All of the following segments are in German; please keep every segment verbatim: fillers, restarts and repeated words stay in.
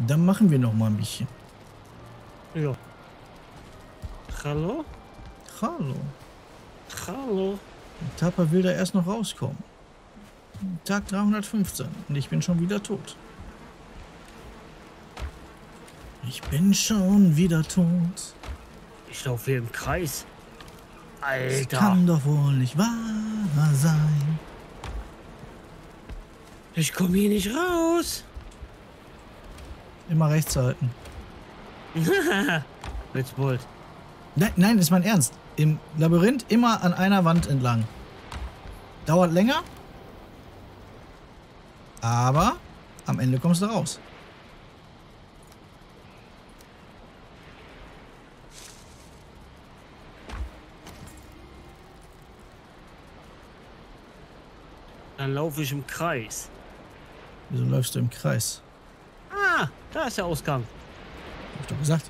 Dann machen wir noch mal ein bisschen. Ja. Hallo? Hallo. Hallo? Tapa will da erst noch rauskommen. Tag dreihundertfünfzehn und ich bin schon wieder tot. Ich bin schon wieder tot. Ich laufe hier im Kreis. Das Alter. kann doch wohl nicht wahr sein. Ich komme hier nicht raus. Immer rechts halten. Witzbold. Nein, nein, ist mein Ernst. Im Labyrinth immer an einer Wand entlang. Dauert länger. Aber am Ende kommst du raus. Dann laufe ich im Kreis. Wieso läufst du im Kreis? Ah, da ist der Ausgang. Hab ich doch gesagt.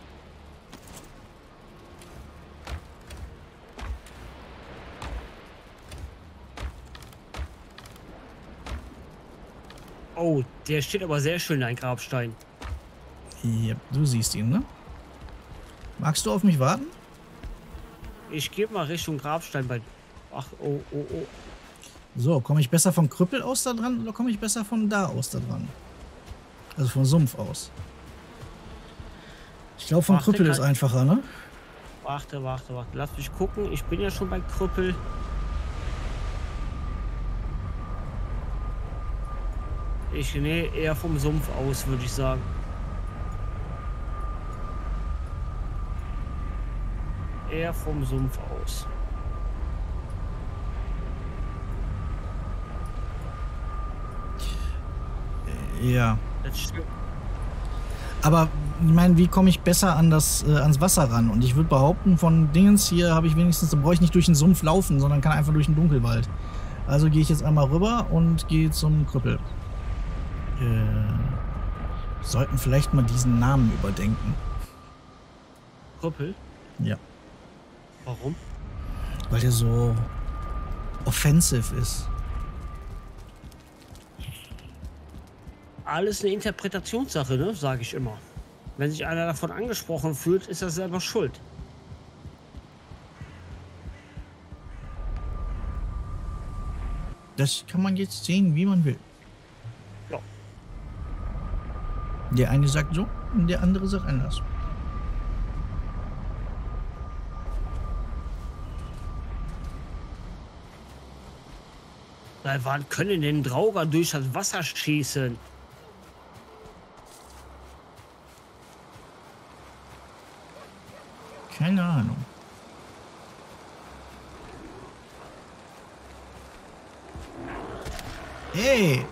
Oh, der steht aber sehr schön, ein Grabstein. Ja, du siehst ihn, ne? Magst du auf mich warten? Ich gehe mal Richtung Grabstein bei... Ach, oh, oh, oh. So, komme ich besser vom Krüppel aus da dran oder komme ich besser von da aus da dran? Also vom Sumpf aus. Ich glaube, vom Warte, Krüppel ist kann- einfacher, ne? Warte, warte, warte. Lass mich gucken. Ich bin ja schon bei Krüppel. Ich nee, eher vom Sumpf aus, würde ich sagen. Eher vom Sumpf aus. Ja. Das stimmt. Aber ich meine, wie komme ich besser an das, äh, ans Wasser ran? Und ich würde behaupten, von Dingens hier habe ich wenigstens, da brauche ich nicht durch den Sumpf laufen, sondern kann einfach durch den Dunkelwald. Also gehe ich jetzt einmal rüber und gehe zum Krüppel. Äh, wir sollten vielleicht mal diesen Namen überdenken. Krüppel? Ja. Warum? Weil der so offensive ist. Alles eine Interpretationssache, ne? Sage ich immer. Wenn sich einer davon angesprochen fühlt, ist er selber schuld. Das kann man jetzt sehen, wie man will. Ja. Der eine sagt so und der andere sagt anders. Seit wann können denn Drauger durch das Wasser schießen? Keine Ahnung. Hey!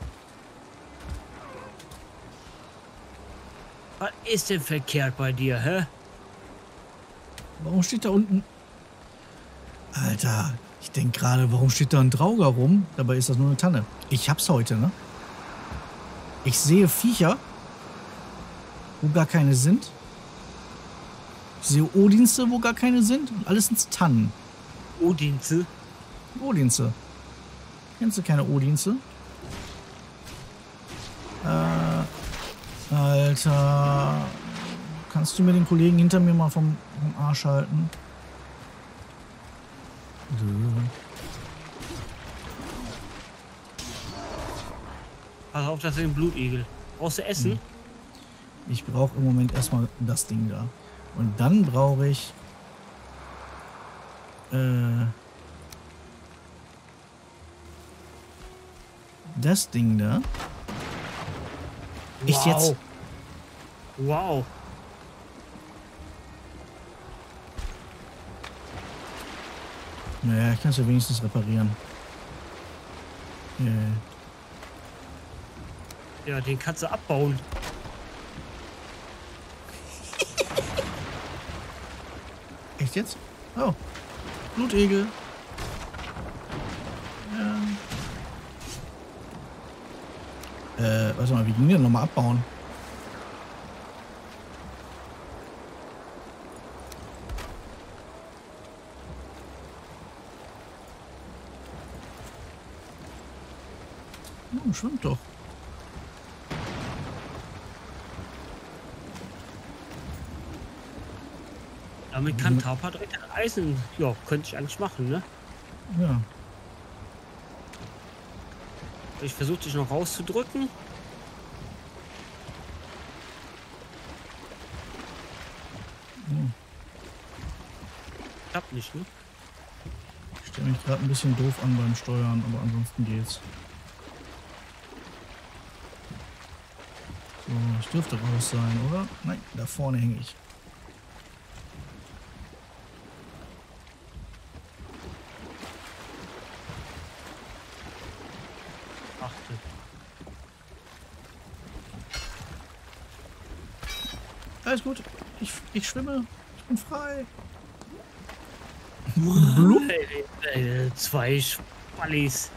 Was ist denn verkehrt bei dir, hä? Warum steht da unten... Alter, ich denke gerade, warum steht da ein Drauger rum? Dabei ist das nur eine Tanne. Ich hab's heute, ne? Ich sehe Viecher, wo gar keine sind. Ich sehe Odinste, wo gar keine sind. Und alles sind Tannen. Odinze? Odinste. Kennst du keine Odinste? Äh, Alter. Kannst du mir den Kollegen hinter mir mal vom, vom Arsch halten? Pass auf, das ist ein Blutegel. Brauchst du Essen? Hm. Ich brauche im Moment erstmal das Ding da. Und dann brauche ich... Äh... Das Ding da. Echt jetzt? Wow. Naja, ich kann es ja wenigstens reparieren. Äh. Ja, den kannst du abbauen. Echt jetzt? Oh. Blutegel. Ja. Äh, warte mal, wie ging der nochmal abbauen? Oh, schwimmt doch. Damit kann Tauper direkt ein Eisen. Ja, könnte ich eigentlich machen, ne? Ja. Ich versuche dich noch rauszudrücken. Hm. Klappt nicht, ne? Ich stelle mich gerade ein bisschen doof an beim Steuern, aber ansonsten geht's. So, ich dürfte raus sein, oder? Nein, da vorne hänge ich. Achte. Alles gut. Ich, ich schwimme. Ich bin frei. Blub. Äh, äh, zwei Spallis.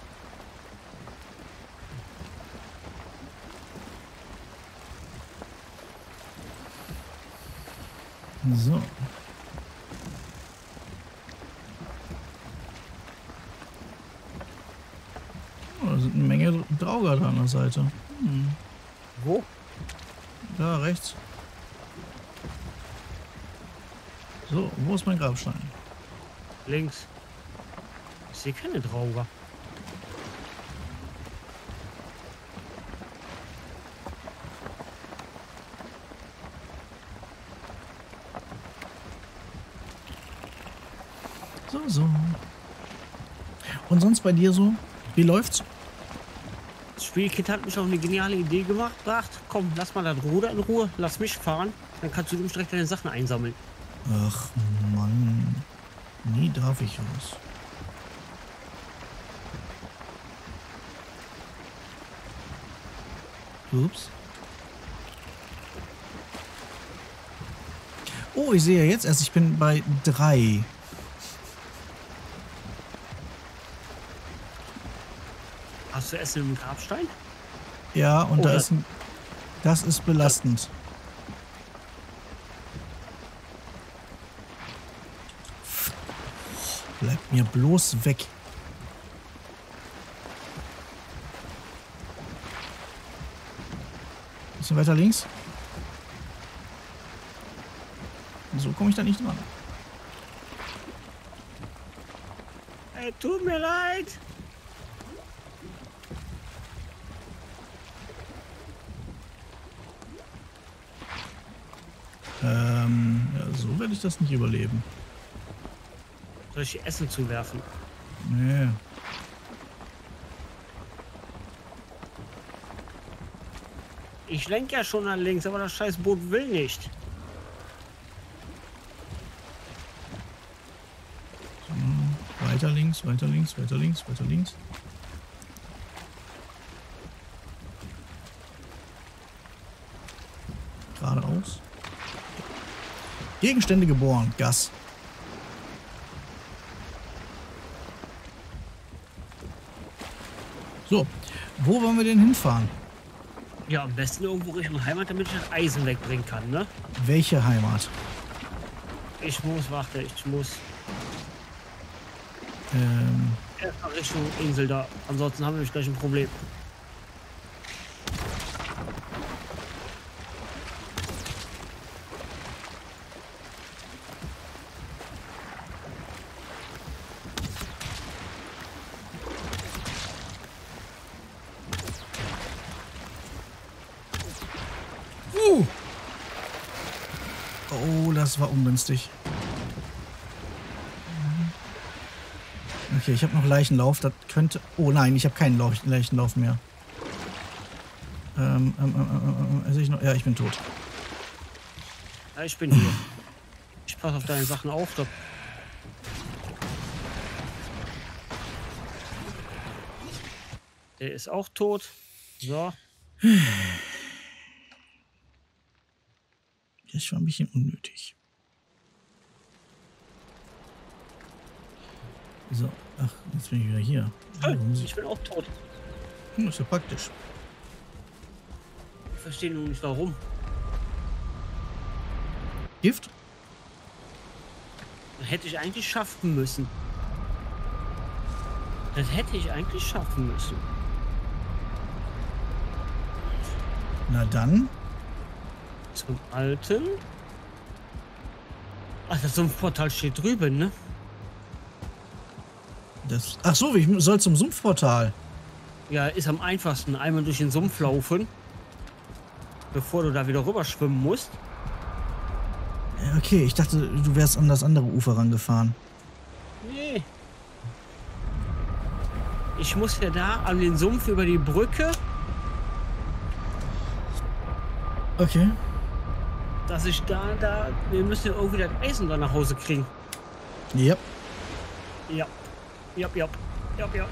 So. Oh, da sind eine Menge Drauger da an der Seite. Hm. Wo? Da rechts. So, wo ist mein Grabstein? Links. Ich sehe keine Drauger. So, so. Und sonst bei dir so? Wie läuft's? Das Spielkind hat mich auf eine geniale Idee gemacht. Gebracht. Komm, lass mal das Ruder in Ruhe. Lass mich fahren. Dann kannst du direkt deine Sachen einsammeln. Ach Mann. Nie darf ich was. Ups. Oh, ich sehe jetzt erst, ich bin bei drei. Hast du Essen im Grabstein? Ja, und Oh, da das- ist ein, das ist belastend. Bleib mir bloß weg. Bisschen weiter links. So komme ich da nicht dran. Ey, tut mir leid. Ähm, ja, so werde ich das nicht überleben. Soll ich dir Essen zuwerfen? Nee. Ich lenke ja schon nach links, aber das scheiß Boot will nicht. So, weiter links, weiter links, weiter links, weiter links. Geradeaus. Gegenstände geboren. Gas. So, wo wollen wir denn hinfahren? Ja, am besten irgendwo Richtung Heimat, damit ich das Eisen wegbringen kann, ne? Welche Heimat? Ich muss, warte, ich muss Ähm, erstmal Richtung Insel da. Ansonsten haben wir nämlich gleich ein Problem. uh. Oh, das war ungünstig. Okay, ich habe noch Leichenlauf. Das könnte... Oh nein, ich habe keinen Lau- Leichenlauf mehr. Ähm, ähm, ähm, ähm, ähm, ich noch... Ja, ich bin tot. Ja, ich bin hier. Ich passe auf deine Sachen auf. Da. Der ist auch tot. So. Das war ein bisschen unnötig. So, ach, jetzt bin ich wieder hier. Hey, Warum muss ich- ich bin auch tot. Hm, ist ja praktisch. Ich verstehe nur nicht warum. Gift? Das hätte ich eigentlich schaffen müssen. Das hätte ich eigentlich schaffen müssen. Na dann. Zum Alten. Ach, das Sumpfportal steht drüben, ne? Das, ach so, ich soll zum Sumpfportal. Ja, ist am einfachsten. Einmal durch den Sumpf laufen, bevor du da wieder rüber schwimmen musst. Okay, ich dachte, du wärst an das andere Ufer rangefahren. Nee. Ich muss ja da an den Sumpf über die Brücke, Okay. dass ich da, da, wir müssen ja irgendwie das Eisen da nach Hause kriegen. Ja. Ja. Ja, ja. Ja, ja.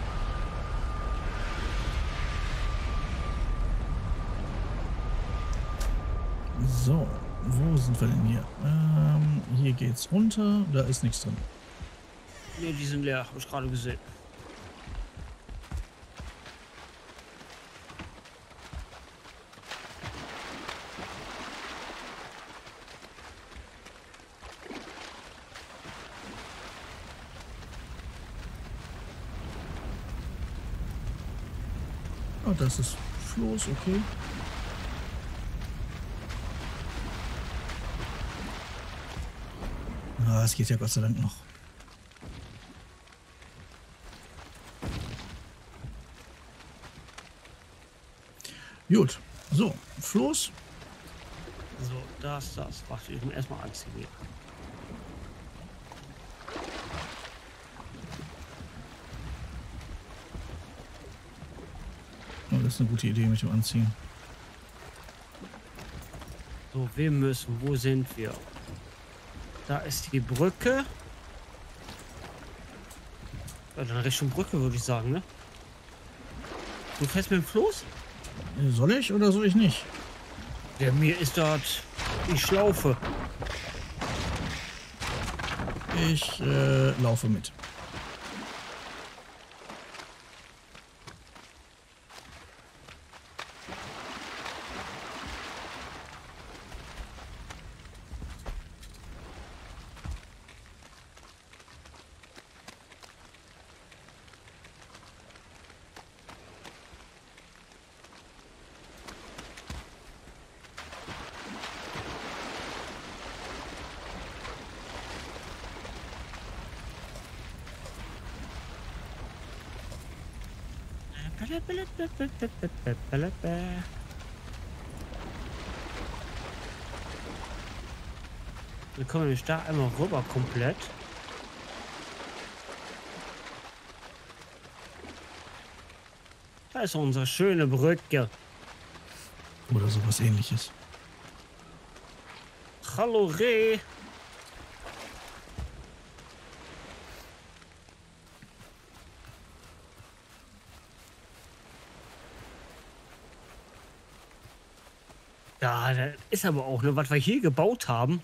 So, wo sind wir denn hier? Ähm, hier geht's runter. Da ist nichts drin. Nee, die sind leer, habe ich gerade gesehen. Oh, das ist Floß, okay. Ah, es geht ja Gott sei Dank noch. Gut, so, Floß. So, das, das. Warte, ich muss erstmal anziehen. Hier. Oh, das ist eine gute Idee mit dem Anziehen. So, wir müssen. Wo sind wir? Da ist die Brücke. Ja, dann Richtung Brücke, würde ich sagen, ne? Du fährst mit dem Floß? Soll ich oder soll ich nicht? Ja, mir ist dort die Schlaufe. Ich äh, laufe mit. Wir kommen nämlich da einmal rüber komplett. Da ist unsere schöne Brücke. Oder sowas ähnliches. Hallo Reh. Ja, das ist aber auch, ne, was wir hier gebaut haben.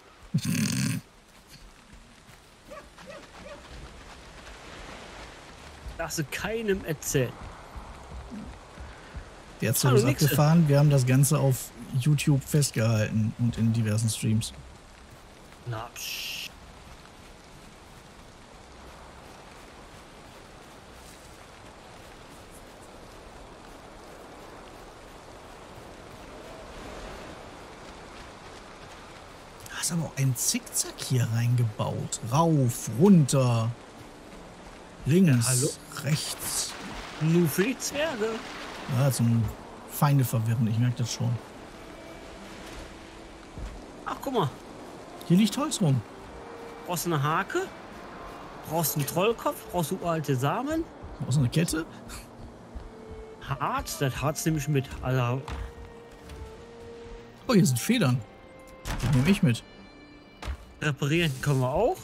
Darfst du keinem erzählen. Der Zug ist abgefahren. Wir haben das Ganze auf YouTube festgehalten und in diversen Streams. Na, psch. Da ist aber auch ein Zickzack hier reingebaut. Rauf, runter, links, Ja, hallo? rechts. Nur für die Zwerge. Ja, zum Feinde verwirren, ich merke das schon. Ach, guck mal. Hier liegt Holz rum. Brauchst du eine Hake? Brauchst du einen Trollkopf? Brauchst du alte Samen? Aus einer Kette. Harz? Das Harz nehme ich mit. Also, Oh, hier sind Federn. Die nehme ich mit. reparieren können wir auch.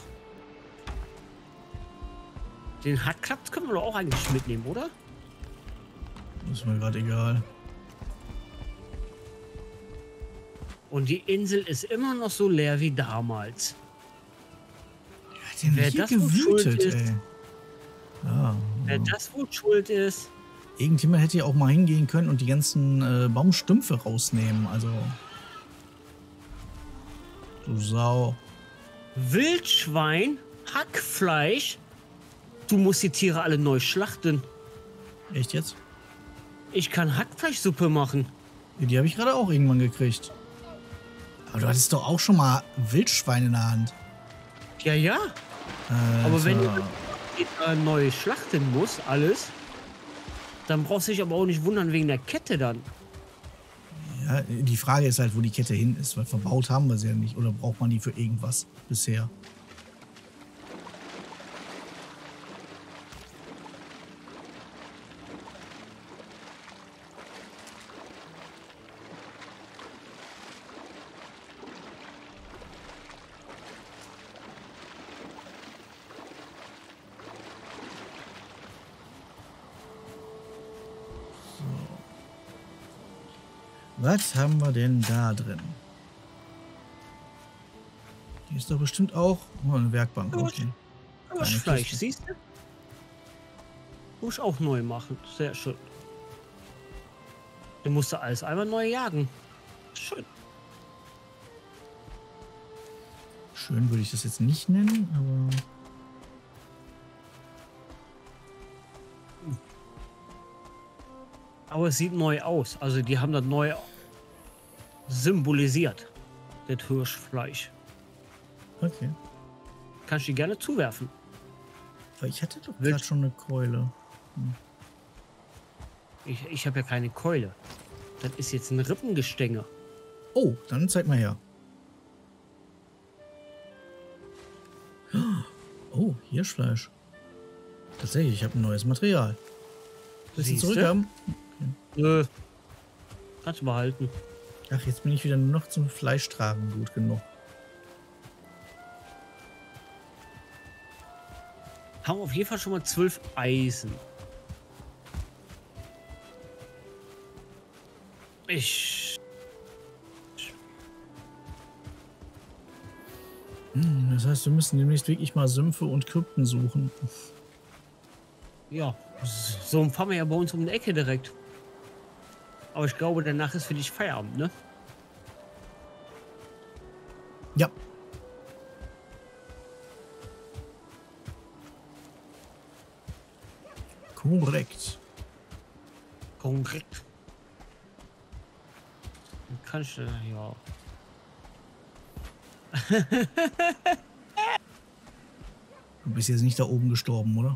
Den Hartklapps können wir doch auch eigentlich mitnehmen, oder? Das ist mir gerade egal. Und die Insel ist immer noch so leer wie damals. Wer hat denn Wer hier das wohl schuld gewütet, ist? ey? Ja, Wer ja. das wohl schuld ist? Irgendjemand hätte ja auch mal hingehen können und die ganzen äh, Baumstümpfe rausnehmen. Also. Du Sau. Wildschwein, Hackfleisch. Du musst die Tiere alle neu schlachten. Echt jetzt? Ich kann Hackfleischsuppe machen. Ja, die habe ich gerade auch irgendwann gekriegt. Aber du hattest doch auch schon mal Wildschwein in der Hand. Ja, ja. Aber wenn Alter. du äh, neu schlachten musst, alles, dann brauchst du dich aber auch nicht wundern wegen der Kette dann. Ja, die Frage ist halt, wo die Kette hin ist, weil verbaut haben wir sie ja nicht. Oder braucht man die für irgendwas bisher? Was haben wir denn da drin? Hier ist doch bestimmt auch oh, eine Werkbank. Okay. Aber Keine Fleisch, Kiste. siehst du? Muss ich auch neu machen. Sehr schön. Du musst alles einmal neu jagen. Schön. Schön würde ich das jetzt nicht nennen, aber Aber es sieht neu aus. Also die haben das neu symbolisiert. Das Hirschfleisch. okay. Kannst du die gerne zuwerfen. Aber ich hatte doch Willst- gerade schon eine Keule. Ich, ich habe ja keine Keule. Das ist jetzt ein Rippengestänge. Oh, dann zeig mal her. Oh, Hirschfleisch. Tatsächlich, ich habe ein neues Material. Willst du Siehste? zurückhaben? Nö. Kannst du behalten. Ach, jetzt bin ich wieder nur noch zum Fleischtragen gut genug. Haben wir auf jeden Fall schon mal zwölf Eisen. Ich. Hm, das heißt, wir müssen demnächst wirklich mal Sümpfe und Krypten suchen. Ja, so fahren wir ja bei uns um die Ecke direkt. Aber ich glaube, danach ist für dich Feierabend, ne? Ja. Korrekt. Korrekt. Dann kannst du, ja. Du bist jetzt nicht da oben gestorben, oder?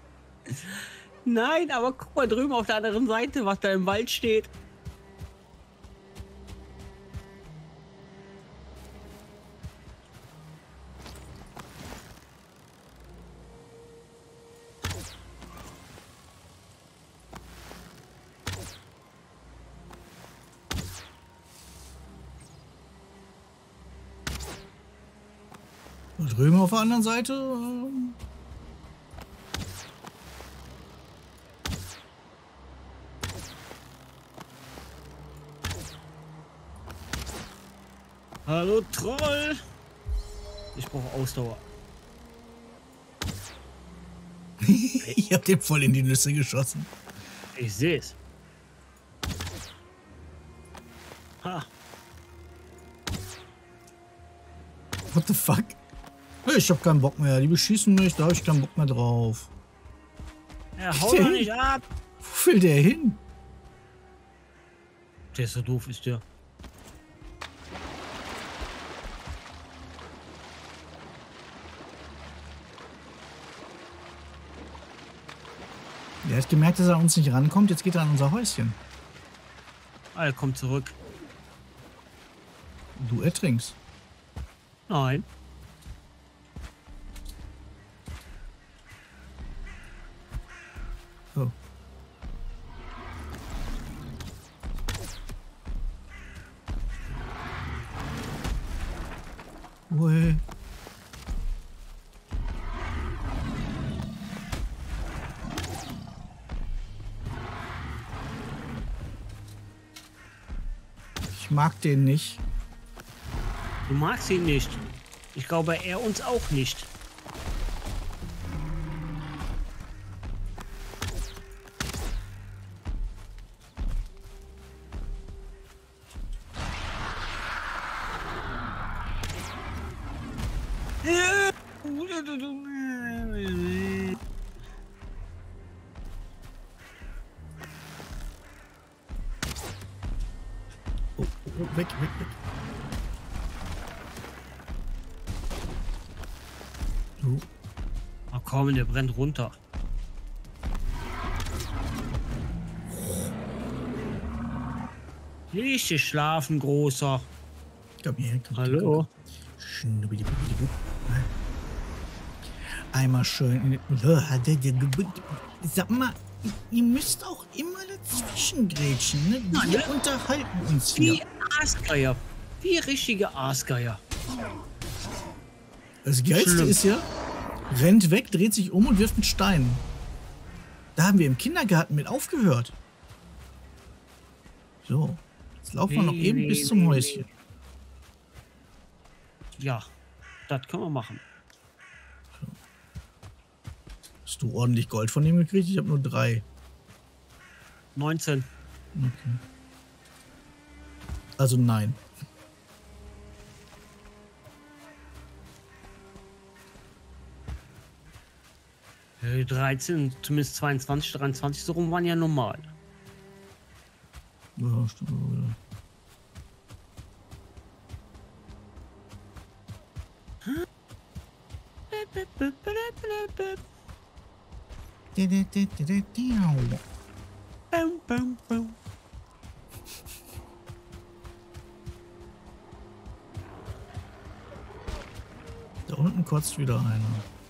Nein, aber guck mal drüben auf der anderen Seite, was da im Wald steht. Und drüben auf der anderen Seite. ähm, Hallo Troll. Ich brauche Ausdauer. Ich hab den voll in die Nüsse geschossen. Ich sehe es. Ha. What the fuck? Ich hab keinen Bock mehr. Die beschießen mich, da hab ich keinen Bock mehr drauf. Ja, hau doch nicht ab. Wo will der hin? Der ist so doof, ist der. Der hat gemerkt, dass er an uns nicht rankommt. Jetzt geht er an unser Häuschen. Ah, er kommt zurück. Du ertrinkst. Nein. So. Ui. Ich mag den nicht. Du magst ihn nicht. Ich glaube, er uns auch nicht. Oh, oh, weg, weg, weg. Oh. Ach komm, der brennt runter. Richtig schlafen, Großer. Komm her, komm, Hallo? Schnubbidi-bidi-bub. Einmal schön in den... Sag mal, ihr müsst auch immer dazwischen grätschen, ne? Wir Ja, ne? unterhalten uns hier. Wie Aasgeier. Wie richtige Aasgeier. Das Geilste Schlimm. ist ja, rennt weg, dreht sich um und wirft einen Stein. Da haben wir im Kindergarten mit aufgehört. So, jetzt laufen wir noch Wie, eben wie, bis zum wie, Häuschen. Ja, das können wir machen. Hast du ordentlich Gold von dem gekriegt? Ich habe nur drei. neunzehn. Okay. Also nein. Äh, dreizehn, zumindest zweiundzwanzig, dreiundzwanzig so rum waren ja normal. Ja, stimmt aber wieder. Bum, bum, bum. Da unten kotzt wieder einer.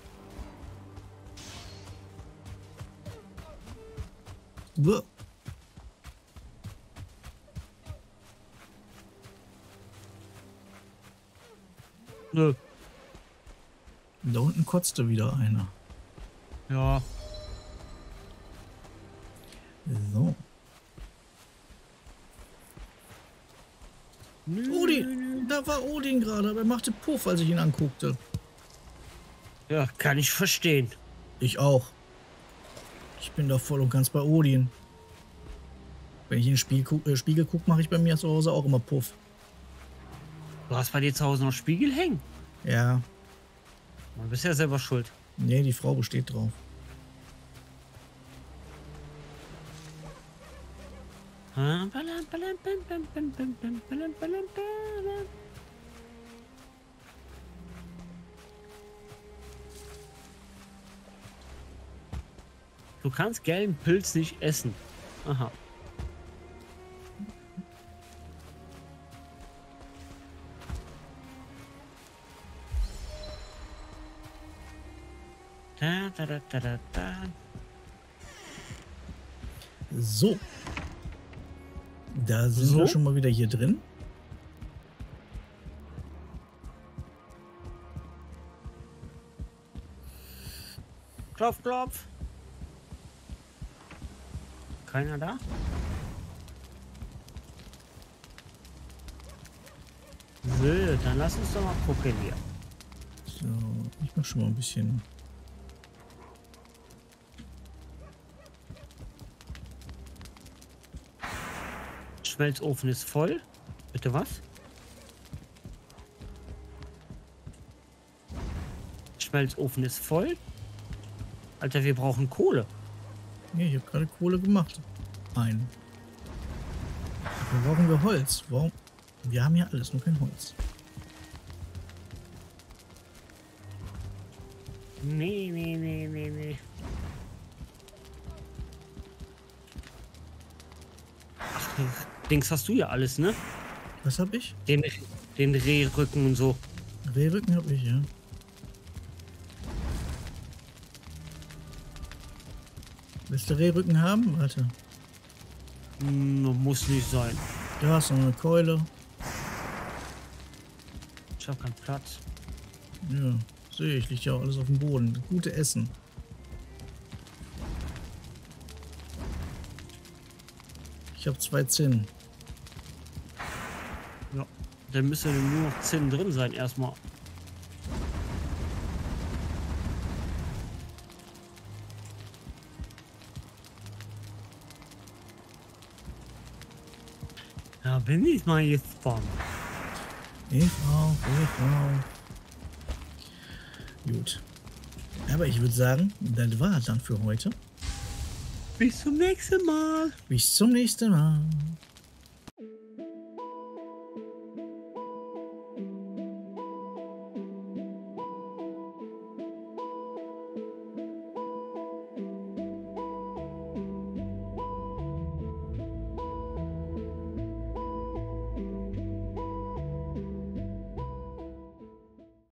Buh. Nö. Da unten kotzte wieder einer. Ja. So. Nö, Odin! Da war Odin gerade, aber er machte Puff, als ich ihn anguckte. Ja, kann ich verstehen. Ich auch. Ich bin doch voll und ganz bei Odin. Wenn ich in den Spiegel, gu äh, Spiegel gucke, mache ich bei mir zu Hause auch immer Puff. Du hast bei dir zu Hause noch Spiegel hängen. Ja. Du bist ja selber schuld. Nee, die Frau besteht drauf. Du kannst gelben Pilz nicht essen. Aha. Da, da, da, da, da, da. So. Da sind So? wir schon mal wieder hier drin. Klopf, klopf. Keiner da? So, dann lass uns doch mal gucken hier. So, ich mach schon mal ein bisschen. Schmelzofen ist voll. Bitte was? Schmelzofen ist voll. Alter, wir brauchen Kohle. Nee, ich habe gerade Kohle gemacht. Ein. Dafür brauchen wir Holz. Warum? Wir haben ja alles, nur kein Holz. Nee, nee, nee, nee, nee. Ach, Dings hast du ja alles, ne? Was hab ich? Den, den Rehrücken und so. Rehrücken hab ich, ja. Willst du Rehrücken haben? Warte. Hm, muss nicht sein. Da hast du noch eine Keule. Ich hab keinen Platz. Ja, sehe ich. Liegt ja auch alles auf dem Boden. Gute Essen. Ich habe zwei Zinn. Ja. Dann müsste nur noch Zinn drin sein erstmal. Ja, bin ich mal gespannt. Ich auch, ich auch. Gut. Aber ich würde sagen, das war dann für heute. Bis zum nächsten Mal. Bis zum nächsten Mal.